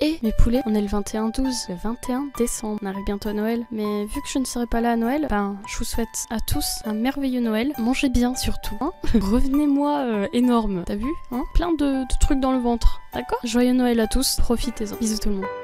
Et mes poulets, on est le 21-12, le 21 décembre. On arrive bientôt à Noël. Mais vu que je ne serai pas là à Noël, ben je vous souhaite à tous un merveilleux Noël. Mangez bien surtout, hein. Revenez-moi énorme, t'as vu, hein. Plein de trucs dans le ventre, d'accord? Joyeux Noël à tous, profitez-en. Bisous tout le monde.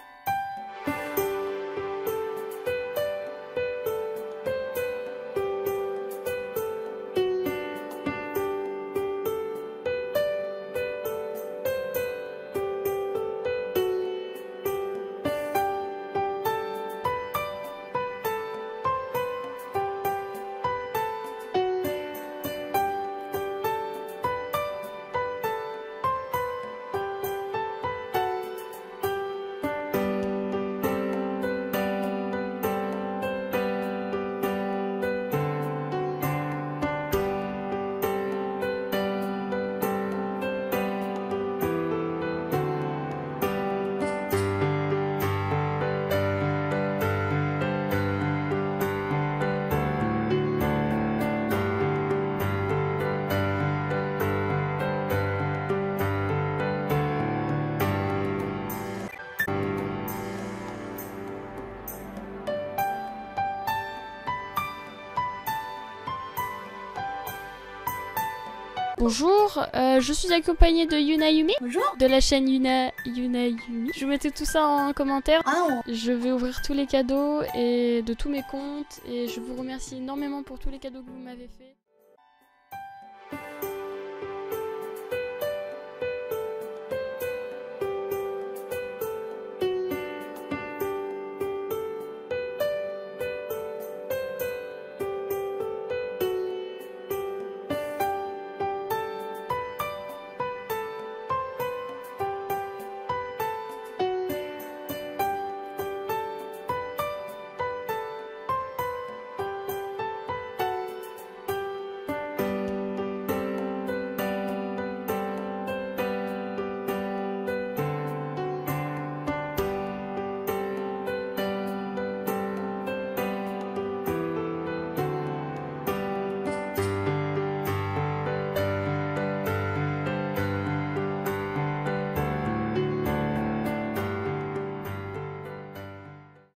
Bonjour, je suis accompagnée de Yuna Yumi. Bonjour. De la chaîne Yuna Yumi. Je vous mettais tout ça en commentaire. Ah non. Je vais ouvrir tous les cadeaux et de tous mes comptes et je vous remercie énormément pour tous les cadeaux que vous m'avez fait.